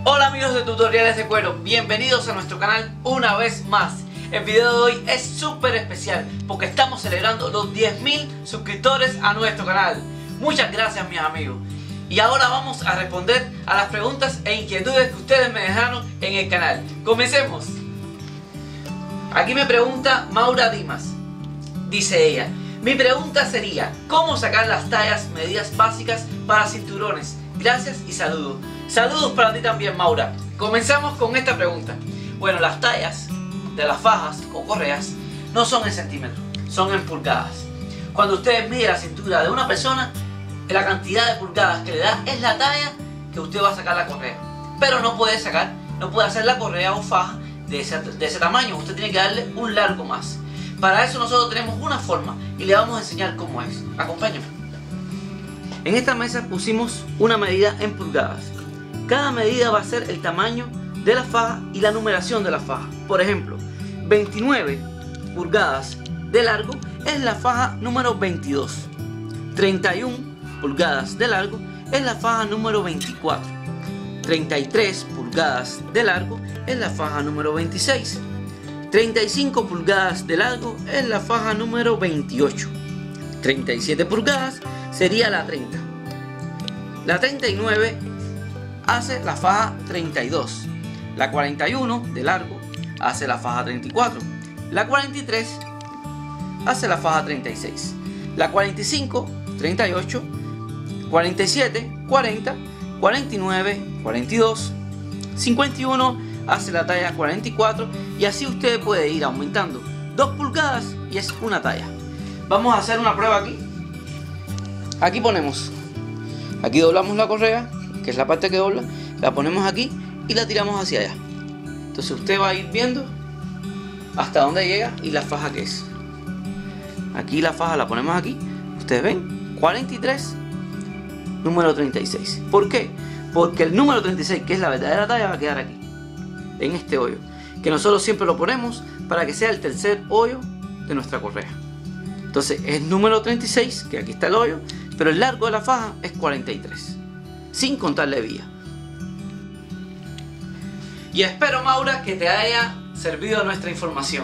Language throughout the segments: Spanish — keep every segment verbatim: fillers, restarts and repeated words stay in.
Hola amigos de Tutoriales de Cuero, bienvenidos a nuestro canal una vez más. El video de hoy es súper especial porque estamos celebrando los diez mil suscriptores a nuestro canal. Muchas gracias mis amigos. Y ahora vamos a responder a las preguntas e inquietudes que ustedes me dejaron en el canal. Comencemos. Aquí me pregunta Maura Dimas. Dice ella: mi pregunta sería, ¿cómo sacar las tallas medidas básicas para cinturones? Gracias y saludos. Saludos para ti también, Maura. Comenzamos con esta pregunta. Bueno, las tallas de las fajas o correas no son en centímetros, son en pulgadas. Cuando ustedes miden la cintura de una persona, la cantidad de pulgadas que le da es la talla que usted va a sacar la correa. Pero no puede sacar, no puede hacer la correa o faja de ese, de ese tamaño. Usted tiene que darle un largo más. Para eso nosotros tenemos una forma y le vamos a enseñar cómo es. Acompáñame. En esta mesa pusimos una medida en pulgadas. Cada medida va a ser el tamaño de la faja y la numeración de la faja. Por ejemplo, veintinueve pulgadas de largo es la faja número veintidós. treinta y una pulgadas de largo es la faja número veinticuatro. treinta y tres pulgadas de largo es la faja número veintiséis. treinta y cinco pulgadas de largo es la faja número veintiocho. treinta y siete pulgadas sería la treinta. La treinta y nueve hace la faja treinta y dos. La cuarenta y uno de largo hace la faja treinta y cuatro. La cuarenta y tres hace la faja treinta y seis. La cuarenta y cinco, treinta y ocho. cuarenta y siete, cuarenta. cuarenta y nueve, cuarenta y dos. cincuenta y uno hace la talla cuarenta y cuatro. Y así usted puede ir aumentando dos pulgadas y es una talla. Vamos a hacer una prueba aquí. Aquí ponemos, aquí doblamos la correa, que es la parte que dobla, la ponemos aquí y la tiramos hacia allá. Entonces usted va a ir viendo hasta dónde llega y la faja que es. Aquí la faja la ponemos aquí, ustedes ven, cuarenta y tres, número treinta y seis. ¿Por qué? Porque el número treinta y seis, que es la verdadera talla, va a quedar aquí, en este hoyo, que nosotros siempre lo ponemos para que sea el tercer hoyo de nuestra correa. Entonces es número treinta y seis, que aquí está el hoyo, pero el largo de la faja es cuarenta y tres, sin contarle vía. Y espero, Maura, que te haya servido nuestra información.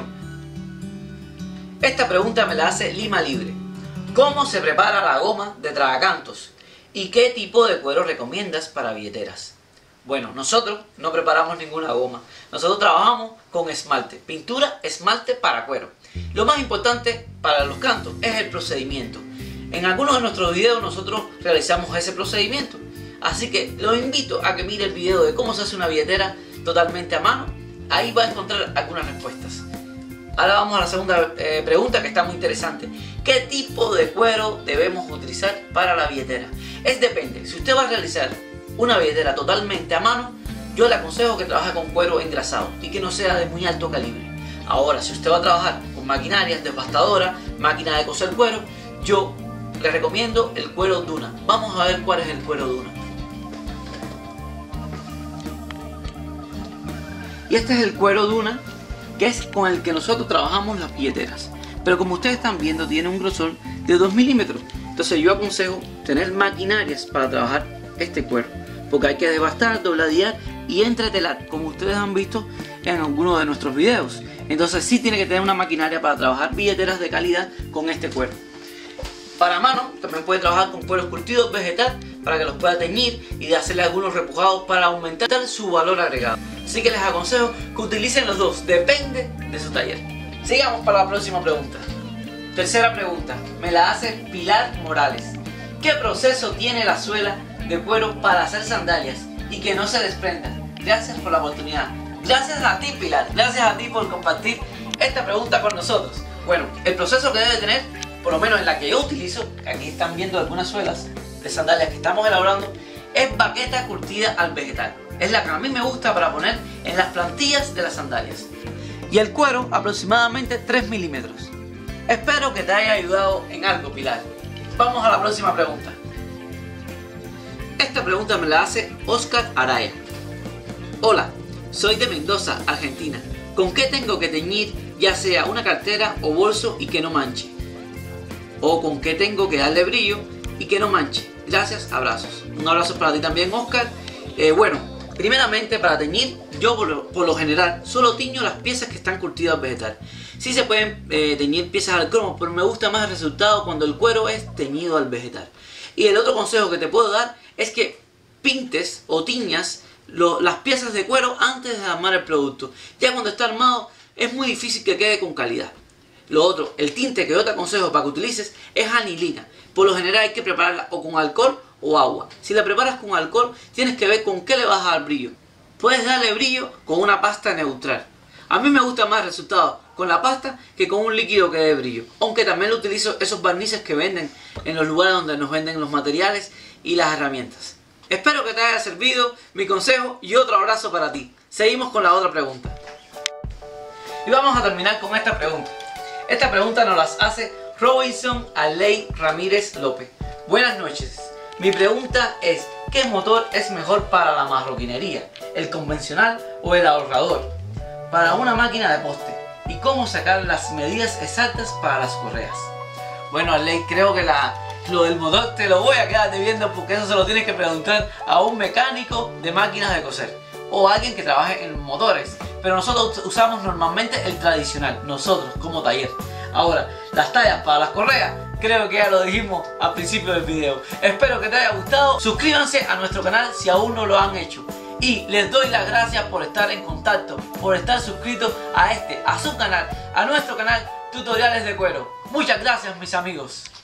Esta pregunta me la hace Lima Libre. ¿Cómo se prepara la goma de tragacantos? ¿Y qué tipo de cuero recomiendas para billeteras? Bueno, nosotros no preparamos ninguna goma. Nosotros trabajamos con esmalte, pintura, esmalte para cuero. Lo más importante para los cantos es el procedimiento. En algunos de nuestros videos nosotros realizamos ese procedimiento. Así que los invito a que mire el video de cómo se hace una billetera totalmente a mano. Ahí va a encontrar algunas respuestas. Ahora vamos a la segunda eh, pregunta, que está muy interesante. ¿Qué tipo de cuero debemos utilizar para la billetera? Es depende. Si usted va a realizar una billetera totalmente a mano, yo le aconsejo que trabaje con cuero engrasado y que no sea de muy alto calibre. Ahora, si usted va a trabajar con maquinarias desbastadoras, máquina de coser cuero, yo le recomiendo el cuero Duna. Vamos a ver cuál es el cuero Duna. Y este es el cuero Duna, que es con el que nosotros trabajamos las billeteras. Pero como ustedes están viendo, tiene un grosor de dos milímetros. Entonces yo aconsejo tener maquinarias para trabajar este cuero, porque hay que desbastar, dobladear y entretelar, como ustedes han visto en algunos de nuestros videos. Entonces sí tiene que tener una maquinaria para trabajar billeteras de calidad con este cuero. Para mano también puede trabajar con cueros curtidos vegetal para que los pueda teñir y de hacerle algunos repujados para aumentar su valor agregado. Así que les aconsejo que utilicen los dos, depende de su taller. Sigamos para la próxima pregunta. Tercera pregunta, me la hace Pilar Morales. ¿Qué proceso tiene la suela de cuero para hacer sandalias y que no se desprenda? Gracias por la oportunidad. Gracias a ti, Pilar, gracias a ti por compartir esta pregunta con nosotros. Bueno, el proceso que debe tener, por lo menos en la que yo utilizo, aquí están viendo algunas suelas de sandalias que estamos elaborando, es baqueta curtida al vegetal. Es la que a mí me gusta para poner en las plantillas de las sandalias. Y el cuero aproximadamente tres milímetros. Espero que te haya ayudado en algo, Pilar. Vamos a la próxima pregunta. Esta pregunta me la hace Oscar Araya. Hola, soy de Mendoza, Argentina. ¿Con qué tengo que teñir, ya sea una cartera o bolso, y que no manche? ¿O con qué tengo que darle brillo y que no manche? Gracias, abrazos. Un abrazo para ti también, Oscar. Eh, bueno, Primeramente, para teñir, yo por lo, por lo general solo tiño las piezas que están curtidas al vegetal. Sí se pueden eh, teñir piezas al cromo, pero me gusta más el resultado cuando el cuero es teñido al vegetal. Y el otro consejo que te puedo dar es que pintes o tiñas lo, las piezas de cuero antes de armar el producto. Ya cuando está armado es muy difícil que quede con calidad. Lo otro, el tinte que yo te aconsejo para que utilices es anilina. Por lo general hay que prepararla o con alcohol o agua. Si la preparas con alcohol, tienes que ver con qué le vas a dar brillo. Puedes darle brillo con una pasta neutral. A mí me gusta más el resultado con la pasta que con un líquido que dé brillo. Aunque también lo utilizo esos barnices que venden en los lugares donde nos venden los materiales y las herramientas. Espero que te haya servido mi consejo y otro abrazo para ti. Seguimos con la otra pregunta. Y vamos a terminar con esta pregunta. Esta pregunta nos la hace Robinson Aley Ramírez López. Buenas noches. Mi pregunta es, ¿qué motor es mejor para la marroquinería? ¿El convencional o el ahorrador? Para una máquina de poste. ¿Y cómo sacar las medidas exactas para las correas? Bueno, Aley, creo que la, lo del motor te lo voy a quedar debiendo, porque eso se lo tienes que preguntar a un mecánico de máquinas de coser o a alguien que trabaje en motores. Pero nosotros usamos normalmente el tradicional, nosotros como taller. Ahora, las tallas para las correas, creo que ya lo dijimos al principio del video. Espero que te haya gustado. Suscríbanse a nuestro canal si aún no lo han hecho. Y les doy las gracias por estar en contacto, por estar suscritos a este, a su canal, a nuestro canal Tutoriales de Cuero. Muchas gracias, mis amigos.